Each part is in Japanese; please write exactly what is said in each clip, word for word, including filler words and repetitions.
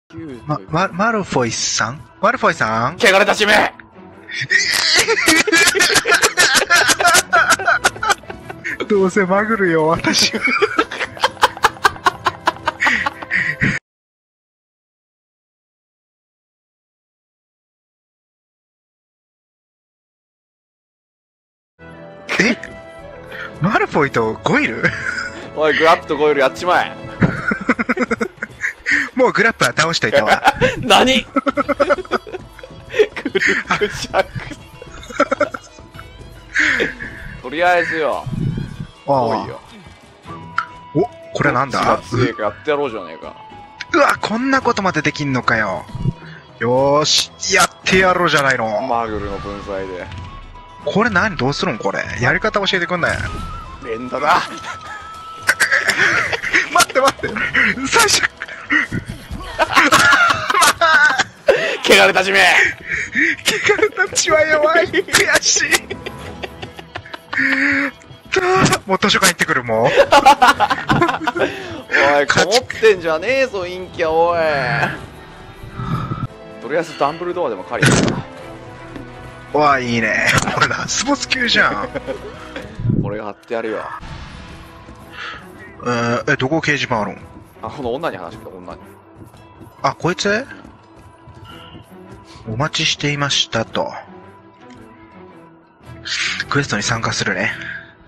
ま、ま、マルフォイさんマルフォイさん汚れたしめどうせマグルよ、私。えマルフォイとゴイルおい、グラップとゴイルやっちまえ。 もうグラップは倒しといたわ。 何くるくしゃく。とりあえずよ。おいよ。 お、これなんだ？ 強いかやってやろうじゃねえか。 うわ、こんなことまでできんのかよ。よーし、やってやろうじゃないの。 マグルの分際で。 これ何どうするんこれ。やり方教えてくんない。 連打だ。 待って待って。最初。 汚れたちめ。 汚れた血は弱い。悔しい。もう図書館行ってくるもん。おい、 こもってんじゃねえぞ、陰キャ、おい。とりあえずダンブルドアでも借りるか。 わあ、いいね。これラスボス級じゃん。 俺が貼ってやるよ。 えー、え、どこ掲示板あるん？ あ、この女に話してた、女に。 あ、こいつ？お待ちしていましたと。クエストに参加するね。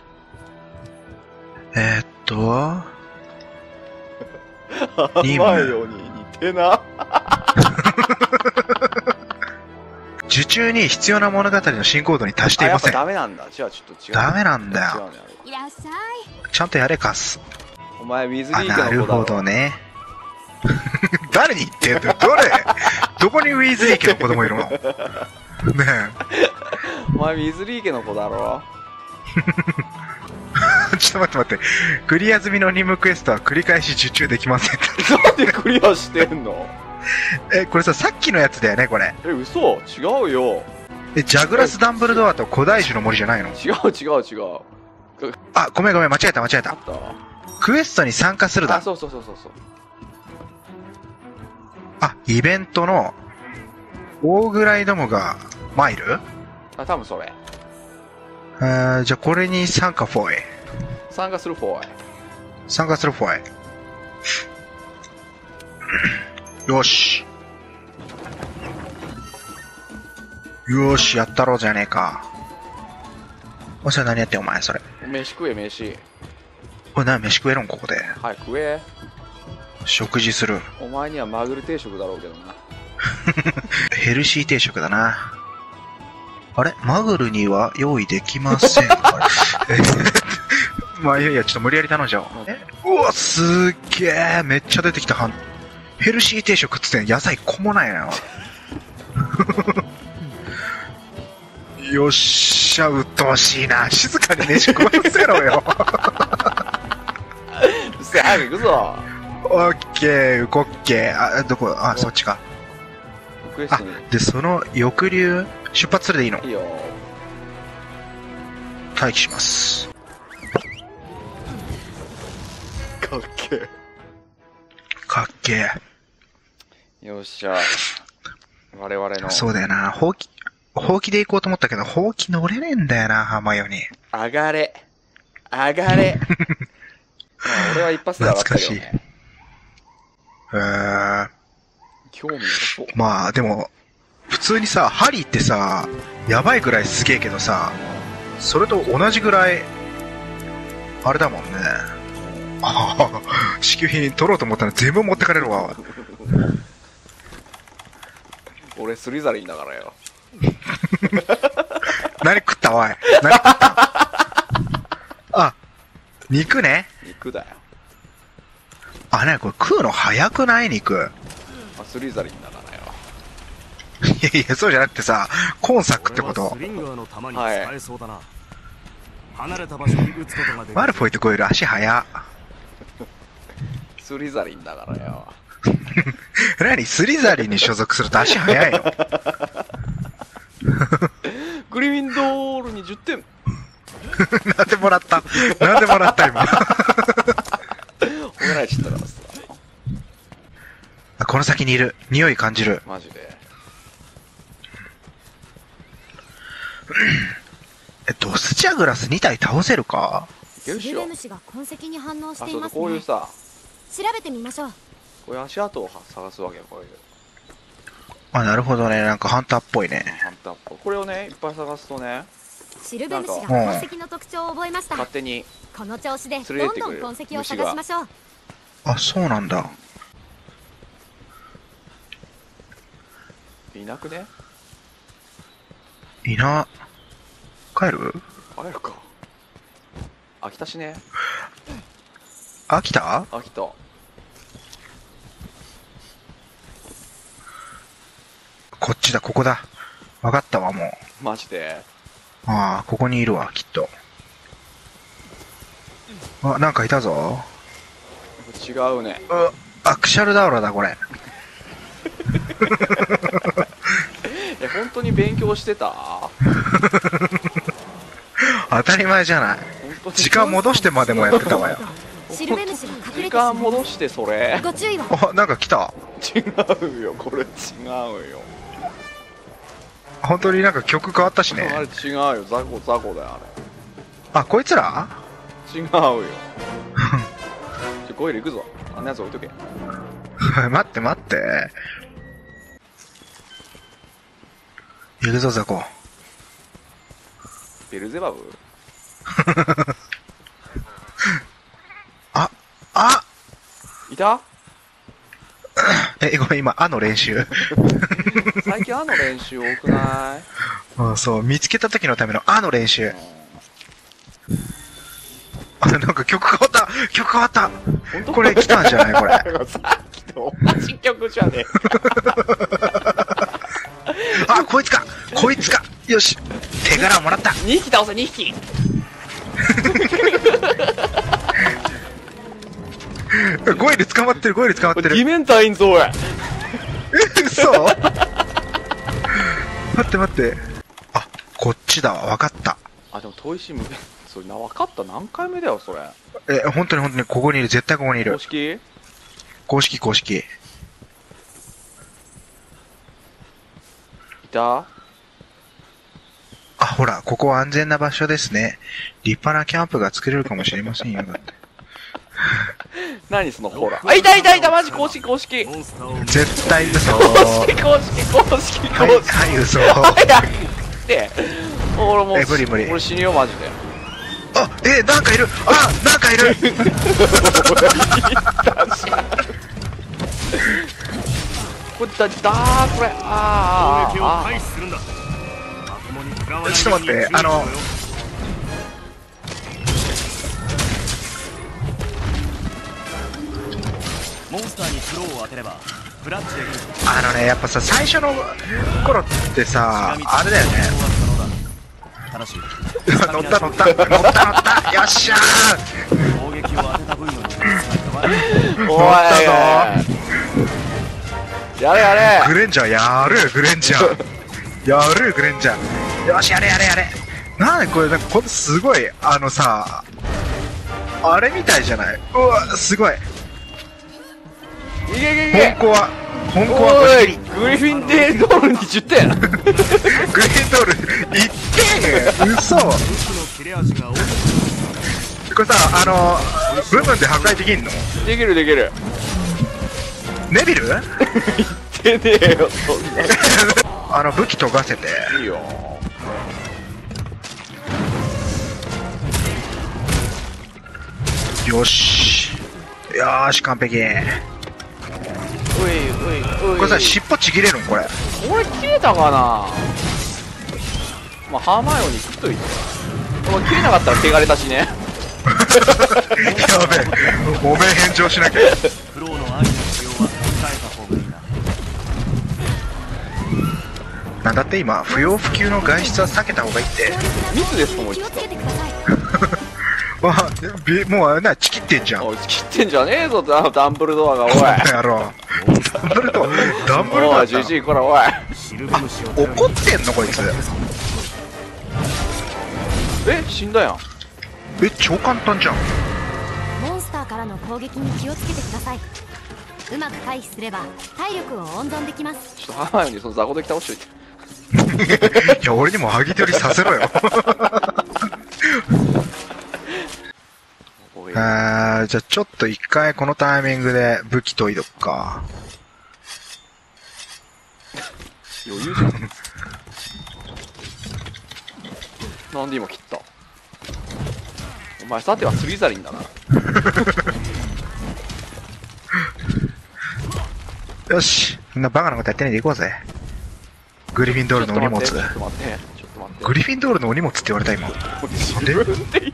えー、っと。任務。 前よに似てな。 受注に必要な物語の進行度に達していません。 あ、やっぱダメなんだ。じゃあちょっと違う。 ダメなんだよ。ちゃんとやれかす。 お前、ウィズリー家の子だろ。 あ、なるほどね。誰に言ってんだよ。どれどこにウィズリー家の子供いるの？ねえ。 お前、ウィズリー家の子だろ。 ちょっと待って待って。クリア済みの任務クエストは繰り返し受注できません。 なんでクリアしてんの？ え、これさ、さっきのやつだよね、これ。 え、嘘？違うよ。 え、ジャグラス・ダンブルドアと古代種の森じゃないの？ 違う違う違う。 あ、ごめんごめん、間違えた間違えた。クエストに参加するだ。 あ、そうそうそうそうそう。 あ、イベントの、大グライどもが、マイル？ あ、多分それ。 えー、じゃあこれに参加フォイ。 参加するフォイ。 参加するフォイ。よし。よーし、やったろうじゃねえか。お、それ何やってんお前、それ。 飯食え、飯。 これ何、飯食えるんここで。 はい、食え。 食事する。 お前にはマグル定食だろうけどな。 ヘルシー定食だな。あれマグルには用意できません。まあいやいや、ちょっと無理やり頼んじゃおう。えうわ、すっげえ。めっちゃ出てきた。ヘルシー定食っつってん野菜こもないな。よっしゃ、うっとうしいな。静かに飯食わせろよ。 うっせえ、早く行くぞ。 オッケー、動っけー。あ、どこ、あ、そっちか。あ、で、その翼流、出発するでいいの？ いいよ。 待機します。 かっけえ。 かっけえ。よっしゃ。我々の。 そうだよな。ほうき、ほうきで行こうと思ったけど、ほうき乗れねえんだよな、浜よに。 上がれ。上がれ。まあ、俺は一発で上がったけどね。 懐かしい。えー。 興味なさそう。 まあ、でも、普通にさ、ハリーってさ、やばいぐらいすげえけどさ、それと同じぐらい、あれだもんね。ああ、支給品取ろうと思ったら全部持ってかれるわ。 俺スリザリンだからよ。 何食ったおい。何食ったあ、肉ね。 肉だよ。 あ、ね、これ食うの早くない肉。 あ、スリザリンだからよ。 いやいや、そうじゃなくてさ、今作ってこと。はい。マルフォイって超える足早。 スリザリンだからよ。 何スリザリンに所属すると足早いの？ グリフィンドールにじゅってん。 なんでもらったなんでもらった今。 褒められちゃったからさ。 この先にいる。匂い感じる。 マジで。 え、ドスジャグラスに体倒せるか？ いけるっしょ。 シルベムシが痕跡に反応しあ、そうそう、 ていますね。 こういうさ、 調べてみましょう。 こういう足跡を探すわけよ、こういう。 あ、なるほどね。なんかハンターっぽいね。 ハンターっぽい。これをね、いっぱい探すとね、 シルベムシがなんか痕跡の特徴を覚えました。 勝手に、 この調子で連れてどんってくれるどん痕跡を探しましょう。 あ、そうなんだ。 いなくね？ いな、帰る？ 帰るか。飽きたしね。 飽きた？ 飽きた。 こっちだ、ここだ。わかったわ、もう。 マジで。 ああ、ここにいるわ、きっと。あ、なんかいたぞ。 違うね。 うあ、クシャルダウラだ、これ。 え、本当に勉強してた？ 当たり前じゃない。 本当に時間戻してまでもやってたわよ。 シルベムシが隠れて時しま間戻してそれう。ご注意を。 あ、なんか来た。 違うよ、これ違うよ。 本当になんか曲変わったしあれね。 違うよ、ザコザコだよ、 あ、こいつら？ あれ。違うよ。ちょ、ゴイル行くぞ。あんなやつ置いとけ。 待って待って。行くぞ、ザコ。 ベルゼバブ？ あ、あいた？ え、ごめん、今、あの練習。 最近あの練習多くない？ うん、そう、見つけた時のためのあの練習。あ、なんか曲変わった曲変わった本当？ これ来たんじゃないこれ。 さっきと同じ曲じゃねえか。 あ、こいつかこいつかよし手柄もらったにひき倒せ、にひき。 ゴイル捕まってる、ゴイル捕まってる。 ディメンターいんぞ、おい。 嘘待って待って。あ、こっちだわ、わかった。 あ、でも遠いし、それな、分かった。何回目だよ、それ。 え、本当に本当にここにいる、絶対ここにいる公。式？ 公式公式。 いた？ あ、ほら、ここは安全な場所ですね。立派なキャンプが作れるかもしれませんよ、だって。 何そのほら。あ、いたいたいた、マジ公式公式。公絶対嘘。 式公式公式公はい、 式。 はい、嘘。 早くって。俺もう、 え無理無理俺死ぬよ、マジで。 あ、え、なんかいるあ、なんかいるこれだ、だー、これ、あーあー、あー。 ちょっと待って、あの、 モンスターにスローを当てればフラッチできる。 あのね、やっぱさ、最初の頃ってさ、あれだよね。 ただし乗った乗った乗った乗ったよっしゃー攻撃を当てた分の力が飛ばない。 おい乗ったぞやれやれ。 グレンジャーやるグレンジャーやるグレンジャーよしやれやれやれなんでこれなんかこれすごいあのさあれみたいじゃないうわすごいいけいけいけ。 本校は本校おはごい、 じきグリフィンデードールにじゅってん。 グレンドールいってん嘘こ切れ味が多い。 れさあの部分で破壊できんのできるできる。 ネビル言ってねえよ、そんな。 あの武器研がせていいよ。 よしよーし完璧おいおいおい。 これさ尻尾ちぎれるんこれこれ切れたかな。まあハーマイオニー食っといて。これ切れなかったら汚れたしね。 やべえおめえ返上しなきゃフローの愛の使用は控えた方がいいな。 なんだって今不要不急の外出は避けた方がいいってミスですとも言ってた気をつけてください。 わびもうあれなチキってんじゃんおい、切ってんじゃねえぞ、ダダンブルドアが、おい。 この野郎ダンブルドアダンブルドおい、 アだじじい、こら、おい。 シルベムシを怒ってんのこいつえ、死んだやん。 え超簡単じゃんモンスターからの攻撃に気をつけてください。 うまく回避すれば体力を温存できます。 ちょっとハーマイオニーその雑魚敵倒しといて。 いや、俺にもハギ取りさせろよ。あー、じゃあちょっと一回このタイミングで武器研いどっか。 余裕じゃん。なんで今切った？お前さてはスリザリンだな。 よし、そんなバカなことやってないでいこうぜ。グリフィンドールのお荷物。 ちょっと待って、ちょっと待って、ちょっと待って。 グリフィンドールのお荷物って言われた今。 自分で言ってんじ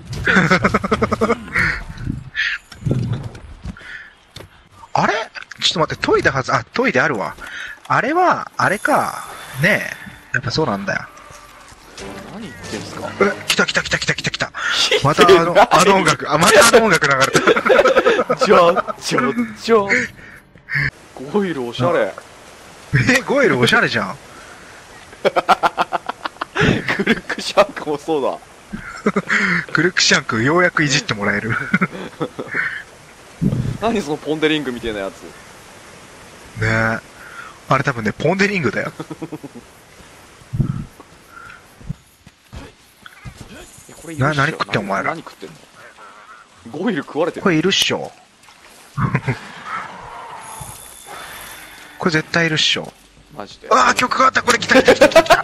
あれちょっと待って、研いだはず、あ、研いであるわ。あれは、あれか。ねえ。やっぱそうなんだよ。 ゃん。何言ってんすか？ え、来た来た来た来た来た来た。またあの、あの音楽、あ、またあの音楽流れた。 じゃじゃじゃゴイルおしゃれ。 え、ゴエルおしゃれじゃん。 クルックシャンクもそうだ。 クルックシャンク、ようやくいじってもらえる。 何そのポンデリングみたいなやつ。 ねえ。あれ多分ね、ポンデリングだよ。 これいるっしょ。 な何食ってんお前ら何食ってんの？ゴイル食われてる。 これいるっしょ。これ絶対いるっしょ。 マジで。 ああ、曲変わった、これ来た来た来た来た。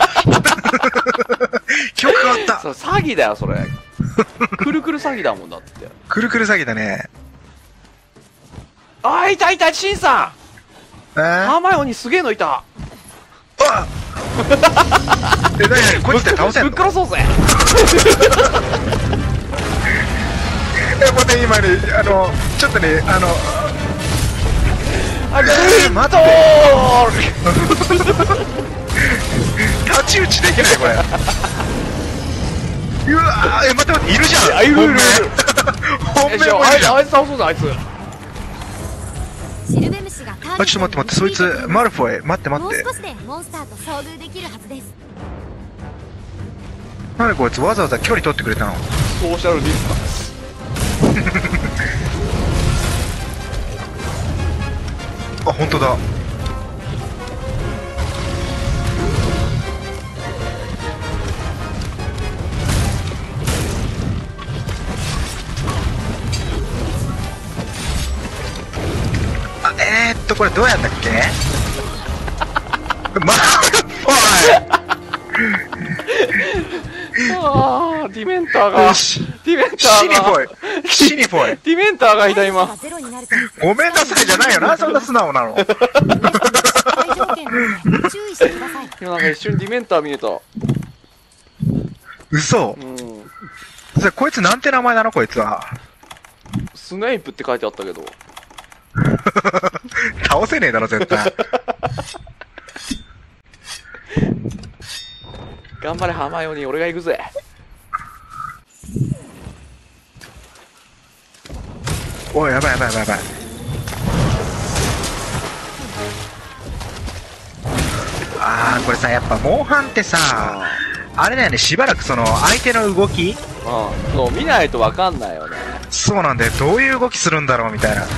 曲変わった。 それ詐欺だよ、それ。くるくる詐欺だもんだって。 くるくる詐欺だね。 あー、いたいた、シンさん。 えー、 ハーマイオニーすげえのいた。 あえ、なになにこいつで倒せんの？ ぶっ殺そうぜ。 え、待って、今ね、あの、ちょっとね、あの、 あ、グリーン待トってール。 太刀打ちできないこれ。うわー、え、待って待って、いるじゃん。 いるいるいる本命。本命もいるじゃん。 あいつ倒そうぜ、あいつ。 シルベムシがターゲットにあ、ちょっと待って待って、そいつ、マルフォイ、待って待ってもう少。しでモンスターと遭遇できるはずです。 なにこいつわざわざ距離取ってくれたの？ ソーシャルディスタンス。 あ、本当だ。あ、えー、っと、これどうやんだっけ？ま、おあー、ディメンターいが。 よし。 ディメンタシニフーが。 ォイシニフォイディメンターがいた今。 ゼロになるとごめんなさいじゃないよな、そんな素直なの。 大条件なので注意してください。 今なんか一瞬ディメンター見えた。 嘘。 うん。 それこいつなんて名前なのこいつは。 スネイプって書いてあったけど。 倒せねえだろ、絶対。 頑張れ、ハーマイオニー、俺が行くぜ。 おい、やばいやばいやばいやばい。あー、これさ、やっぱ、モンハンってさ、あれだよね、しばらくその、相手の動きうん。そう、見ないとわかんないよね。 そうなんだよ、どういう動きするんだろうみたいな。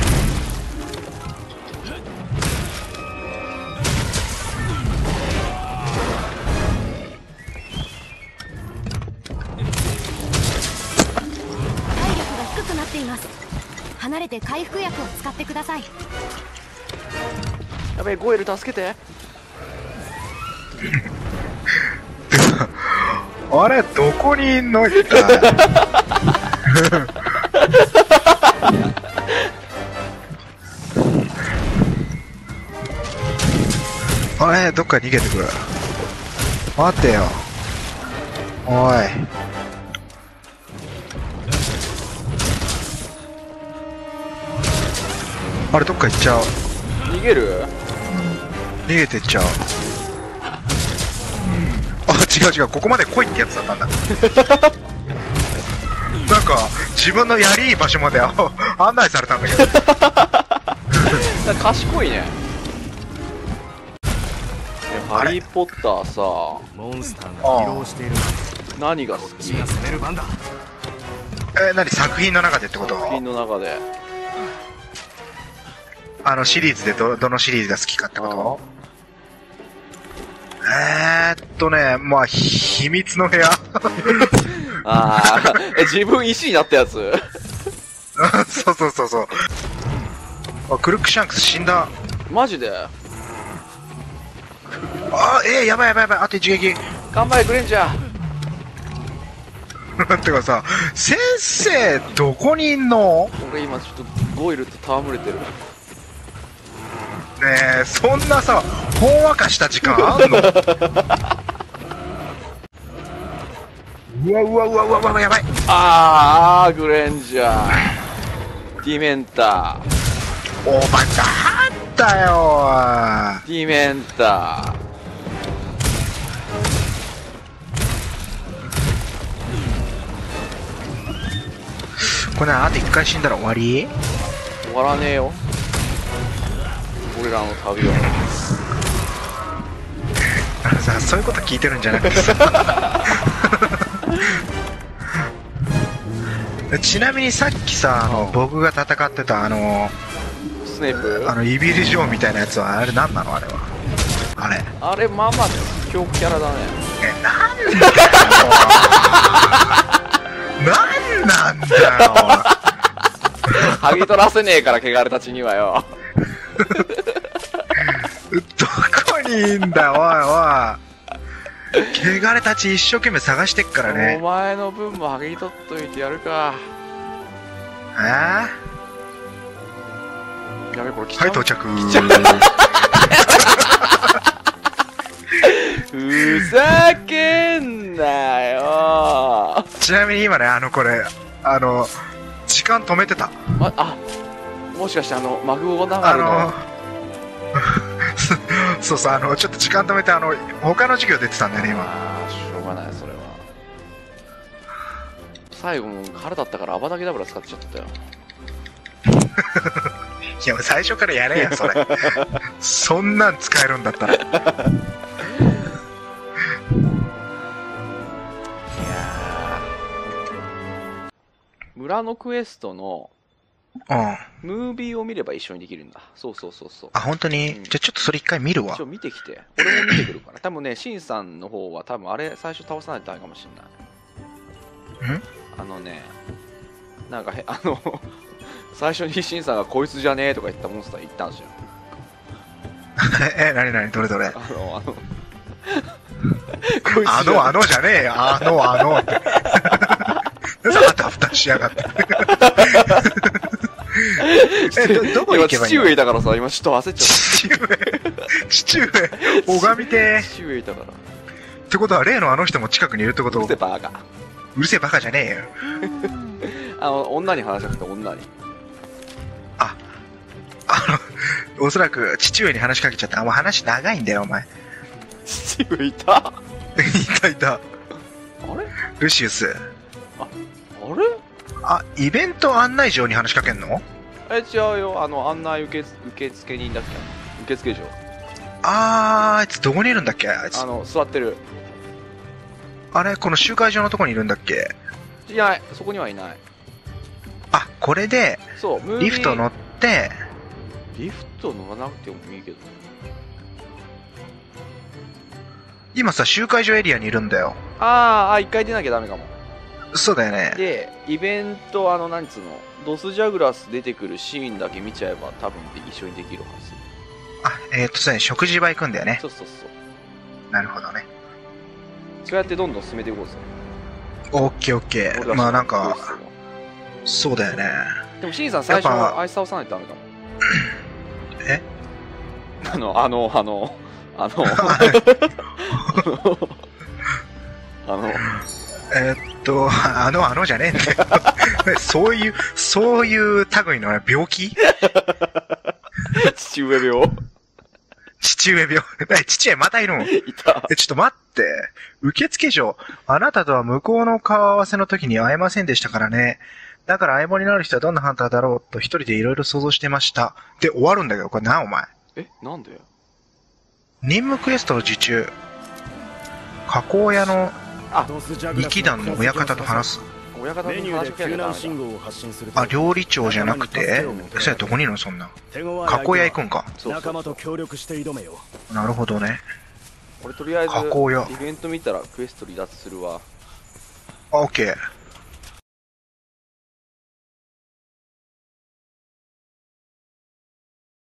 体力が低くなっています。離れて回復薬を使ってください。 やべえ、ゴエル助けて。 あれ、どこにいんの一体。あれ、どっか逃げてくる。待ってよ。おい。あれ、どっか行っちゃう。 逃げる？ 逃げてっちゃう。あ、違う違う、ここまで来いってやつだったんだ。なんか、自分のやりいい場所まであ案内されたんだけど。 賢いね。え、ハリー・ポッターさ、 モンスターが疲労している。 何が好き？ 血が攻める番だ。 え、何作品の中でってこと？ 作品の中で。 あのシリーズでど、どのシリーズが好きかってこと？えーっとね、まあ、秘密の部屋ああ、え、自分石になったやつそうそうそうそう。あ、クルックシャンクス死んだ。 マジで？ あ、えー、やばいやばいやばい、あと一撃。 頑張れ、グレンジャー。 てかさ、先生、どこにいんの？ 俺今ちょっとゴイルと戯れてる。 ねえ、そんなさ、ほんわかした時間あんの？うわうわうわうわうわ、やばい。 ああ、グレンジャー。ディメンター。 おばちゃんだよ。 ディメンター。 これあと一回死んだら終わり？ 終わらねえよ。俺らの旅は。 あのさ、そういうこと聞いてるんじゃなくてさちなみにさっきさ、あの僕が戦ってたあのスネープ？ あのイビリジョーみたいなやつはあれ何なの？あれはあれあれ、まあまあ強キャラだね。 え、なんだよなんなんだよ剥ぎ取らせねえから、汚れたちにはよ。 どこにいいんだよ、おいおい。汚れたち一生懸命探してっからおね。 前の分も剥ぎ取っといてやるか。 あやべ、これ来あ、 ちゃう。 はい、到着。 ふざけんなよ。 ちなみに今ね、あの、これ、あの、時間止めてた。 ま、あ、もしかしてあの、マグオナガあルの。 の、そうそう、あの、ちょっと時間止めて、あの、他の授業出てたんだよね、今。 ああ、しょうがない、それは。最後もう腹立ったからアバタケダブラ使っちゃったよ。 いや、最初からやれや、それ。そんなん使えるんだったら。いやー、村のクエストのうん。 ムービーを見れば一緒にできるんだ。そうそうそうそう。 あ、本当に、 うんじゃあちょっとそれ一回見るわ一応。見てきて。俺も見てくるから。多分ね、シンさんの方は多分あれ最初倒さないとダメかもしんない。 んあのね、なんかへ、あの、最初にシンさんがこいつじゃねえとか言ったモンスター言ったんですよ。 え、なになにどれどれあの、あの、こいつじゃあの、あのじゃねえよ。あの、あのって。あたふたしやがって。え、ど、どこ行けばいいの？ 今父上いたからさ、今ちょっと焦っちゃ父上父上拝みてった。父上いたから。 ってことは例のあの人も近くにいるってこと？ うるせえバカ。 うるせえバカじゃねえよ。 あの、女に話しなくて女に。 あのおそらく父上に話しかけちゃった。あ、もう話長いんだよお前。 父上いたあいたいた。 れルシウス。 あれあ、イベント案内状に話しかけんの？ え、違うよ。あの、案内受け受付人だっけ？受付嬢。 あー、あいつどこにいるんだっけ？あいつあの、座ってる。 あれこの集会場のとこにいるんだっけ？ いない。そこにはいない。 あ、これでそう、ムービーリフト乗ってリフト乗らなくてもいいけど。 今さ集会場エリアにいるんだよ。 あーあ、一回出なきゃダメかも。 そうだよね。 で、イベント、あの、なんつうの、ドスジャグラス出てくるシーンだけ見ちゃえば多分一緒にできるはず。 あ、えー、っとさ、食事場行くんだよね。 そうそうそう。 なるほどね。 そうやってどんどん進めていこうぜ。 オッケーオッケー。 俺らまあなんか、 そうっすよそうだよね。 でも、シンさん最初やっぱあいつ倒さないとダメかも。 えあの、あの、あの、あの、あの、 えーっと、あの、あのじゃねえんだよ。そういう、そういう類の病気？ 父上病父上病。え、父上またいるの？ いた。 え、ちょっと待って。受付嬢、あなたとは向こうの顔合わせの時に会えませんでしたからね。だから相棒になる人はどんなハンターだろうと一人でいろいろ想像してました。で、終わるんだけど、これな、お前。 え、なんで任務クエストの受注。加工屋のあ、 二期団の親方と話す。 親方にメニューで話しかけなきゃダメだ。 救難信号を発信するとあ、料理長じゃなくて、それどこにいるのそんな。 手強い加工屋行くんか。 そうそう仲間と協力して挑めよ。 なるほどね。 俺とりあえず加工屋イベント見たらクエスト離脱するわ。 あ、オッケー。